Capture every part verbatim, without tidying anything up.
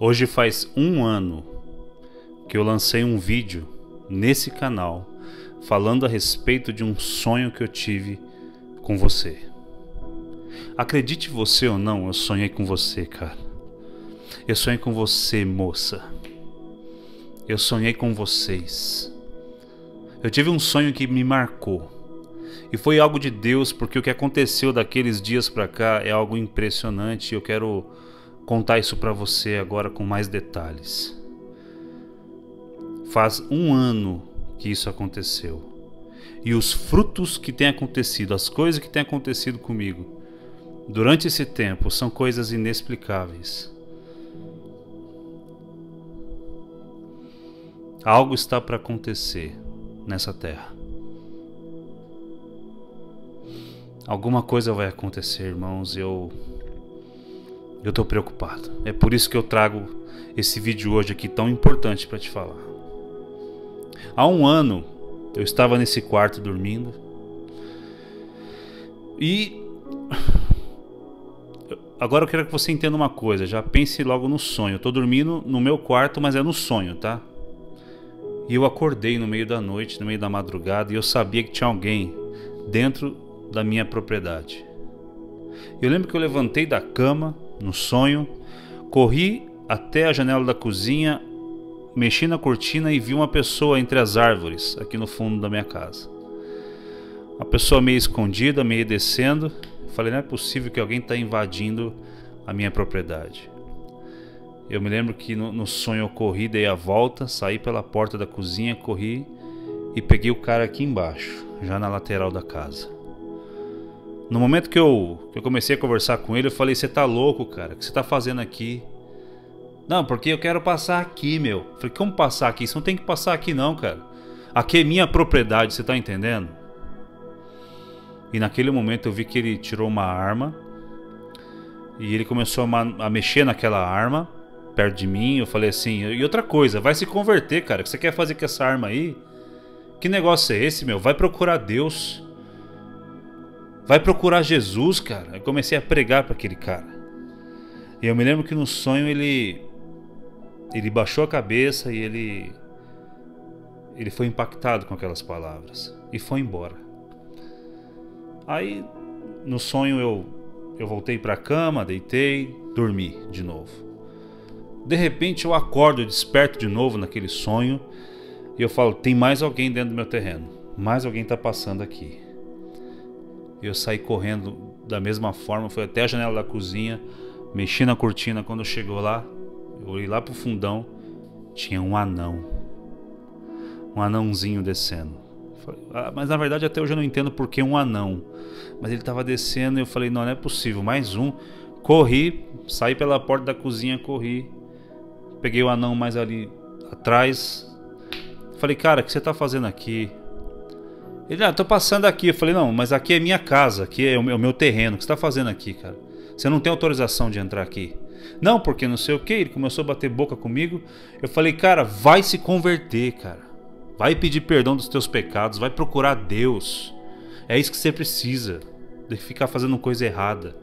Hoje faz um ano que eu lancei um vídeo nesse canal falando a respeito de um sonho que eu tive com você. Acredite você ou não, eu sonhei com você, cara. Eu sonhei com você, moça. Eu sonhei com vocês. Eu tive um sonho que me marcou. E foi algo de Deus, porque o que aconteceu daqueles dias pra cá é algo impressionante. E eu quero contar isso pra você agora com mais detalhes. Faz um ano que isso aconteceu. E os frutos que têm acontecido, as coisas que têm acontecido comigo durante esse tempo são coisas inexplicáveis. Algo está para acontecer nessa terra. Alguma coisa vai acontecer, irmãos, e eu eu estou preocupado. É por isso que eu trago esse vídeo hoje aqui tão importante para te falar. Há um ano eu estava nesse quarto dormindo e agora eu quero que você entenda uma coisa. Já pense logo no sonho. Eu estou dormindo no meu quarto, mas é no sonho, tá? E eu acordei no meio da noite, no meio da madrugada, e eu sabia que tinha alguém dentro da minha propriedade. Eu lembro que eu levantei da cama no sonho, corri até a janela da cozinha, mexi na cortina e vi uma pessoa entre as árvores aqui no fundo da minha casa. Uma pessoa meio escondida, meio descendo. Falei, não é possível que alguém está invadindo a minha propriedade. Eu me lembro que no, no sonho eu corri, dei a volta, saí pela porta da cozinha, corri e peguei o cara aqui embaixo, já na lateral da casa. No momento que eu, que eu comecei a conversar com ele, eu falei, você tá louco, cara? O que você tá fazendo aqui? Não, porque eu quero passar aqui, meu. Eu falei, como passar aqui? Você não tem que passar aqui não, cara. Aqui é minha propriedade, você tá entendendo? E naquele momento eu vi que ele tirou uma arma e ele começou a, a mexer naquela arma perto de mim. Eu falei assim, e outra coisa, vai se converter, cara. O que você quer fazer com essa arma aí? Que negócio é esse, meu? Vai procurar Deus. Vai procurar Jesus, cara. Eu comecei a pregar para aquele cara. E eu me lembro que no sonho ele ele baixou a cabeça e ele ele foi impactado com aquelas palavras e foi embora. Aí no sonho eu eu voltei para a cama, deitei, dormi de novo. De repente eu acordo, eu desperto de novo naquele sonho e eu falo, tem mais alguém dentro do meu terreno. Mais alguém está passando aqui. Eu saí correndo da mesma forma, fui até a janela da cozinha, mexi na cortina. Quando chegou lá, eu olhei lá pro fundão, tinha um anão. Um anãozinho descendo. Falei, ah, mas na verdade até hoje eu não entendo por que um anão. Mas ele tava descendo e eu falei, não, não é possível, mais um. Corri, saí pela porta da cozinha, corri. Peguei o anão mais ali atrás. Falei, cara, o que você tá fazendo aqui? Ele, ah, tô passando aqui. Eu falei, não, mas aqui é minha casa, aqui é o meu, o meu terreno. O que você tá fazendo aqui, cara? Você não tem autorização de entrar aqui. Não, porque não sei o que. Ele começou a bater boca comigo. Eu falei, cara, vai se converter, cara. Vai pedir perdão dos teus pecados. Vai procurar Deus. É isso que você precisa. De ficar fazendo coisa errada.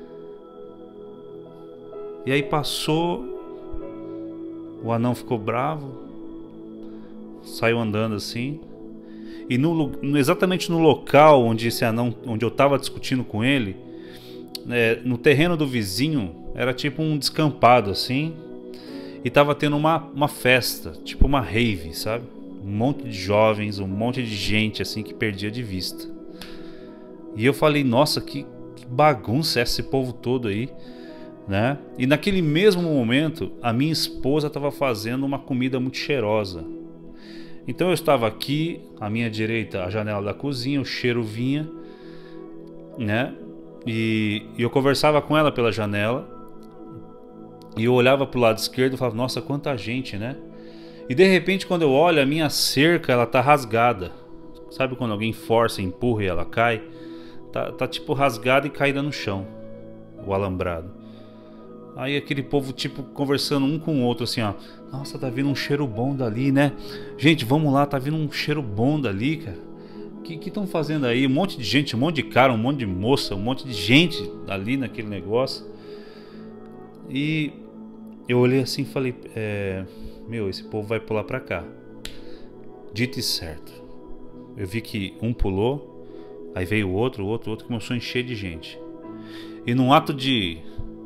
E aí passou. O anão ficou bravo. Saiu andando assim. E no, exatamente no local onde esse anão, onde eu estava discutindo com ele, é, no terreno do vizinho, era tipo um descampado assim, e tava tendo uma, uma festa, tipo uma rave, sabe? Um monte de jovens, um monte de gente assim que perdia de vista. E eu falei, nossa, que, que bagunça é esse povo todo aí, né? E naquele mesmo momento, a minha esposa estava fazendo uma comida muito cheirosa. Então eu estava aqui, à minha direita, a janela da cozinha, o cheiro vinha, né? E, e eu conversava com ela pela janela. E eu olhava para o lado esquerdo e falava, nossa, quanta gente, né? E de repente, quando eu olho, a minha cerca, ela tá rasgada. Sabe quando alguém força, empurra e ela cai? Tá, tá tipo rasgada e caída no chão, o alambrado. Aí aquele povo tipo conversando um com o outro assim, ó. Nossa, tá vindo um cheiro bom dali, né? Gente, vamos lá, tá vindo um cheiro bom dali, cara. O que estão fazendo aí? Um monte de gente, um monte de cara, um monte de moça, um monte de gente ali naquele negócio. E eu olhei assim e falei, é, meu, esse povo vai pular pra cá. Dito e certo. Eu vi que um pulou, aí veio o outro, o outro, o outro, começou a encher de gente. E num ato de...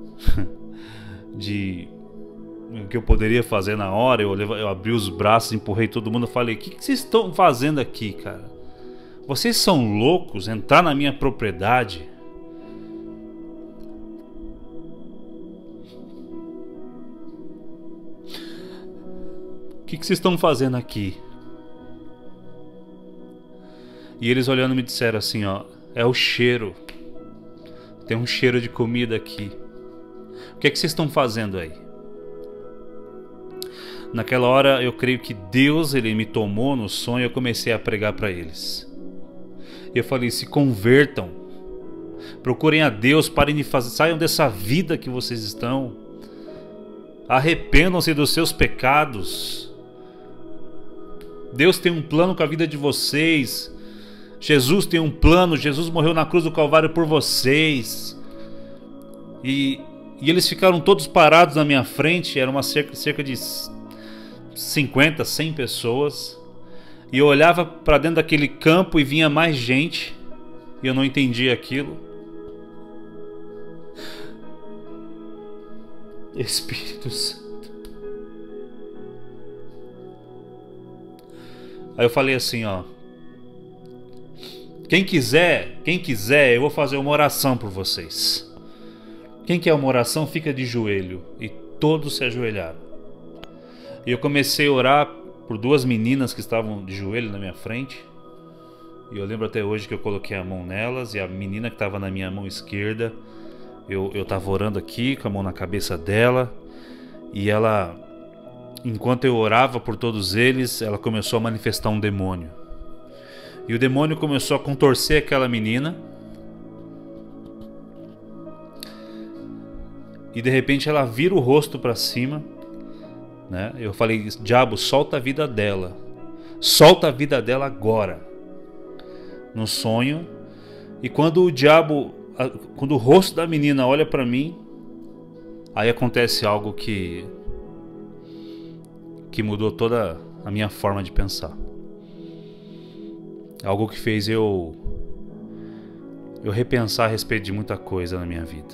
de... o que eu poderia fazer na hora, eu, eu abri os braços, empurrei todo mundo e falei, o que, que vocês estão fazendo aqui, cara? Vocês são loucos? Entrar na minha propriedade? O que, que vocês estão fazendo aqui? E eles olhando me disseram assim, ó, é o cheiro. Tem um cheiro de comida aqui. O que é que vocês estão fazendo aí? Naquela hora eu creio que Deus, ele me tomou no sonho e eu comecei a pregar para eles. Eu falei, se convertam. Procurem a Deus, parem de fazer, saiam dessa vida que vocês estão. Arrependam-se dos seus pecados. Deus tem um plano com a vida de vocês. Jesus tem um plano. Jesus morreu na cruz do Calvário por vocês. E, e eles ficaram todos parados na minha frente. Era uma cerca, cerca de cinquenta, cem pessoas. E eu olhava para dentro daquele campo e vinha mais gente. E eu não entendia aquilo. Espírito Santo. Aí eu falei assim, ó. Quem quiser, quem quiser, eu vou fazer uma oração por vocês. Quem quer uma oração, fica de joelho. E todos se ajoelharam. E eu comecei a orar por duas meninas que estavam de joelho na minha frente. E eu lembro até hoje que eu coloquei a mão nelas. E a menina que estava na minha mão esquerda, eu eu estava orando aqui com a mão na cabeça dela. E ela, enquanto eu orava por todos eles, ela começou a manifestar um demônio. E o demônio começou a contorcer aquela menina. E de repente ela vira o rosto para cima, né? Eu falei, diabo, solta a vida dela. Solta a vida dela agora. No sonho. E quando o diabo, quando o rosto da menina olha para mim, aí acontece algo que que mudou toda a minha forma de pensar. Algo que fez eu eu repensar a respeito de muita coisa na minha vida.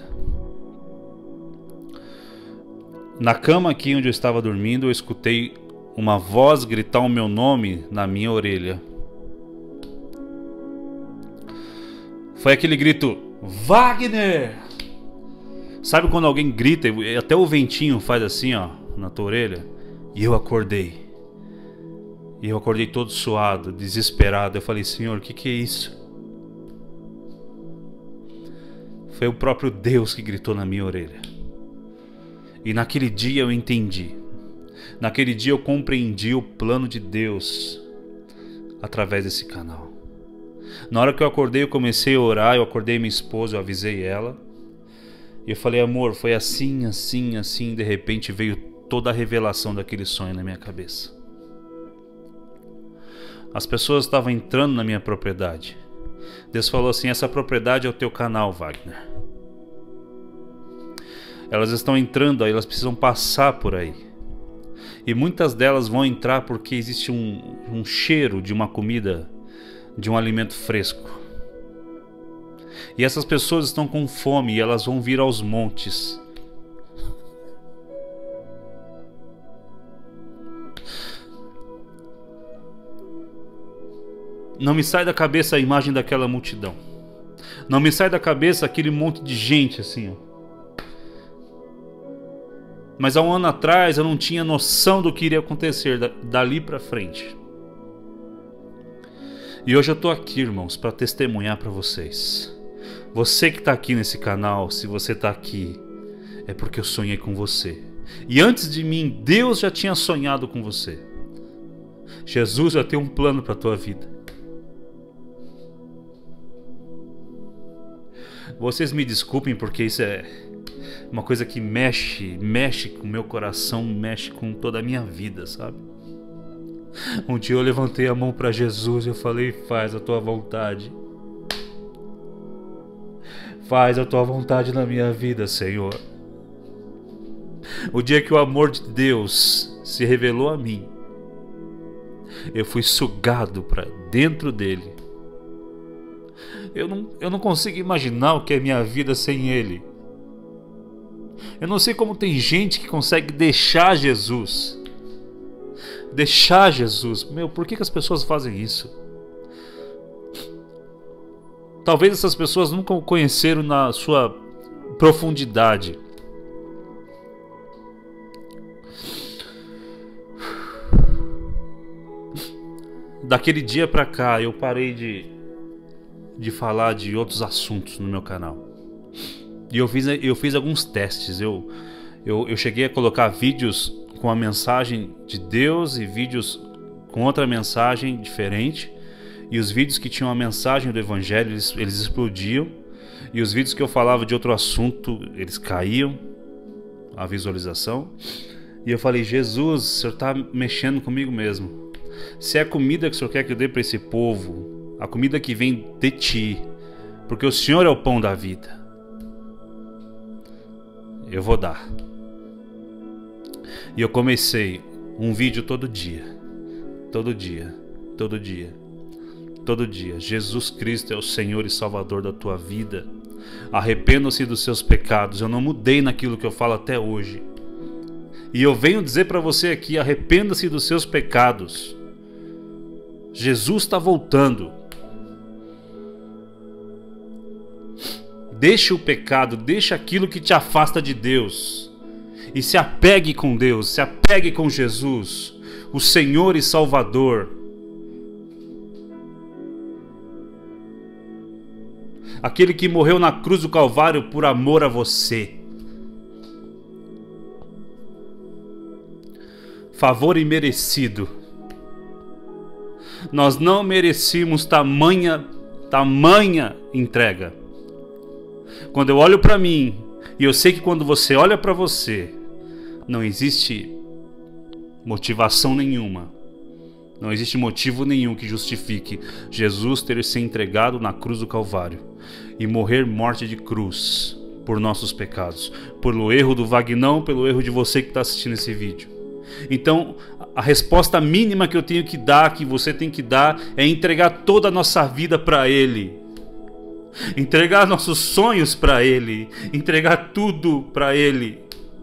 Na cama aqui onde eu estava dormindo, eu escutei uma voz gritar o meu nome na minha orelha. Foi aquele grito, Wagner! Sabe quando alguém grita e até o ventinho faz assim, ó, na tua orelha? E eu acordei. E eu acordei todo suado, desesperado. Eu falei, Senhor, o que, que é isso? Foi o próprio Deus que gritou na minha orelha. E naquele dia eu entendi. Naquele dia eu compreendi o plano de Deus através desse canal. Na hora que eu acordei, eu comecei a orar. Eu acordei minha esposa, eu avisei ela. E eu falei, amor, foi assim, assim, assim. De repente veio toda a revelação daquele sonho na minha cabeça. As pessoas estavam entrando na minha propriedade. Deus falou assim, essa propriedade é o teu canal, Wagner. Elas estão entrando aí, elas precisam passar por aí. E muitas delas vão entrar porque existe um, um cheiro de uma comida, de um alimento fresco. E essas pessoas estão com fome e elas vão vir aos montes. Não me sai da cabeça a imagem daquela multidão. Não me sai da cabeça aquele monte de gente assim, ó. Mas há um ano atrás eu não tinha noção do que iria acontecer dali pra frente. E hoje eu tô aqui, irmãos, para testemunhar para vocês. Você que tá aqui nesse canal, se você tá aqui, é porque eu sonhei com você. E antes de mim, Deus já tinha sonhado com você. Jesus já tem um plano para tua vida. Vocês me desculpem porque isso é uma coisa que mexe, mexe com o meu coração, mexe com toda a minha vida, sabe? Um dia eu levantei a mão para Jesus e eu falei, faz a tua vontade. Faz a tua vontade na minha vida, Senhor. O dia que o amor de Deus se revelou a mim, eu fui sugado para dentro dele. Eu não, eu não consigo imaginar o que é minha vida sem ele. Eu não sei como tem gente que consegue deixar Jesus. Deixar Jesus. Meu, por que que as pessoas fazem isso? Talvez essas pessoas nunca o conheceram na sua profundidade. Daquele dia pra cá eu parei de, de falar de outros assuntos no meu canal. E eu fiz, eu fiz alguns testes. Eu, eu, eu cheguei a colocar vídeos com a mensagem de Deus e vídeos com outra mensagem diferente. E os vídeos que tinham a mensagem do Evangelho, eles, eles explodiam. E os vídeos que eu falava de outro assunto, eles caíam a visualização. E eu falei, Jesus, o Senhor está mexendo comigo mesmo. Se é a comida que o Senhor quer que eu dê para esse povo, a comida que vem de Ti, porque o Senhor é o pão da vida, eu vou dar. E eu comecei um vídeo todo dia, todo dia, todo dia, todo dia. Jesus Cristo é o Senhor e Salvador da tua vida. Arrependam-se dos seus pecados. Eu não mudei naquilo que eu falo até hoje. E eu venho dizer para você aqui, arrependa-se dos seus pecados. Jesus está voltando. Deixe o pecado, deixe aquilo que te afasta de Deus. E se apegue com Deus, se apegue com Jesus, o Senhor e Salvador. Aquele que morreu na cruz do Calvário por amor a você. Favor imerecido. Nós não merecíamos tamanha, tamanha entrega. Quando eu olho para mim, e eu sei que quando você olha para você, não existe motivação nenhuma, não existe motivo nenhum que justifique Jesus ter se entregado na cruz do Calvário e morrer morte de cruz por nossos pecados, pelo erro do Vagnão, pelo erro de você que está assistindo esse vídeo. Então, a resposta mínima que eu tenho que dar, que você tem que dar, é entregar toda a nossa vida para Ele. Entregar nossos sonhos para Ele. Entregar tudo para Ele.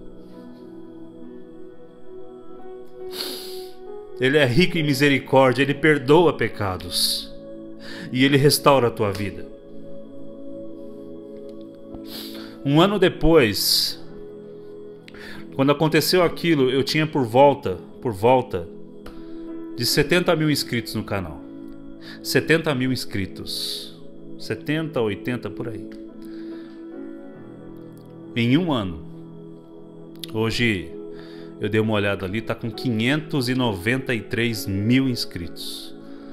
Ele é rico em misericórdia, Ele perdoa pecados. E Ele restaura a tua vida. Um ano depois, quando aconteceu aquilo, eu tinha por volta, por volta de setenta mil inscritos no canal. setenta mil inscritos. setenta, oitenta, por aí. Em um ano. Hoje eu dei uma olhada ali, tá com quinhentos e noventa e três mil inscritos.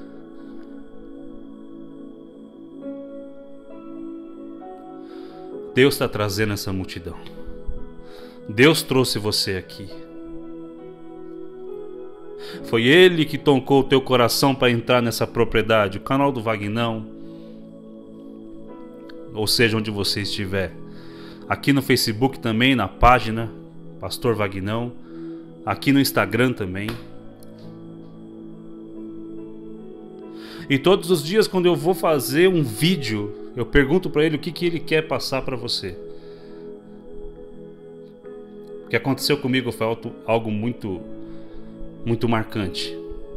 Deus está trazendo essa multidão. Deus trouxe você aqui. Foi Ele que tocou o teu coração para entrar nessa propriedade, o canal do Vagnão, ou seja, onde você estiver. Aqui no Facebook também, na página Pastor Vagnão. Aqui no Instagram também. E todos os dias quando eu vou fazer um vídeo, eu pergunto para ele o que, que ele quer passar para você. O que aconteceu comigo foi algo muito, muito marcante.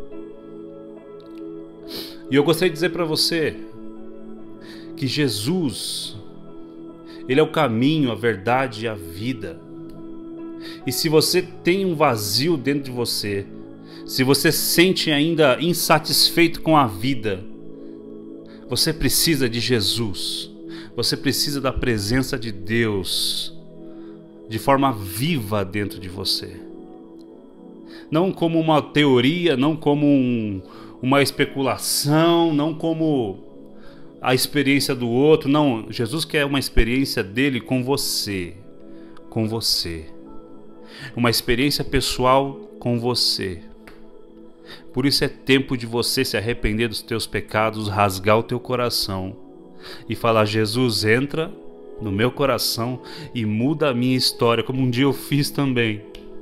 E eu gostaria de dizer para você que Jesus, Ele é o caminho, a verdade e a vida. E se você tem um vazio dentro de você, se você se sente ainda insatisfeito com a vida, você precisa de Jesus. Você precisa da presença de Deus de forma viva dentro de você. Não como uma teoria, não como um, uma especulação, não como a experiência do outro. Não, Jesus quer uma experiência dele com você. Com você. Uma experiência pessoal com você. Por isso é tempo de você se arrepender dos teus pecados, rasgar o teu coração e falar: Jesus, entra no meu coração e muda a minha história, como um dia eu fiz também.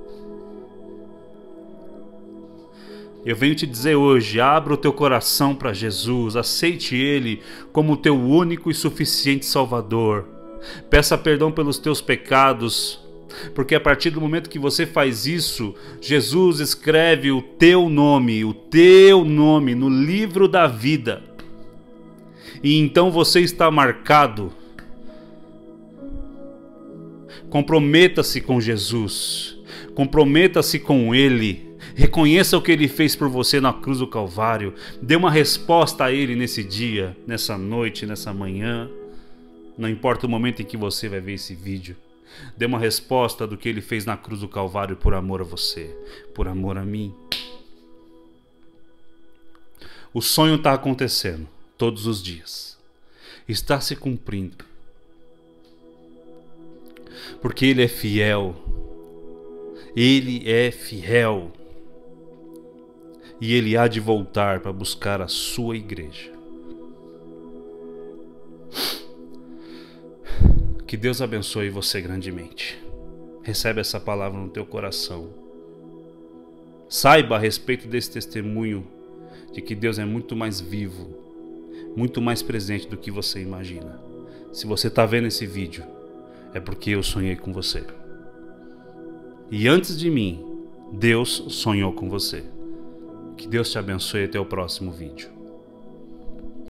Eu venho te dizer hoje, abra o teu coração para Jesus, aceite Ele como o teu único e suficiente Salvador. Peça perdão pelos teus pecados, porque a partir do momento que você faz isso, Jesus escreve o teu nome, o teu nome no livro da vida. E então você está marcado. Comprometa-se com Jesus, comprometa-se com Ele. Reconheça o que Ele fez por você na cruz do Calvário. Dê uma resposta a Ele nesse dia, nessa noite, nessa manhã. Não importa o momento em que você vai ver esse vídeo. Dê uma resposta do que Ele fez na cruz do Calvário por amor a você, por amor a mim. O sonho está acontecendo todos os dias. Está se cumprindo. Porque Ele é fiel. Ele é fiel. E Ele há de voltar para buscar a sua igreja. Que Deus abençoe você grandemente. Recebe essa palavra no teu coração. Saiba a respeito desse testemunho de que Deus é muito mais vivo, muito mais presente do que você imagina. Se você está vendo esse vídeo, é porque eu sonhei com você. E antes de mim, Deus sonhou com você. Que Deus te abençoe até o próximo vídeo.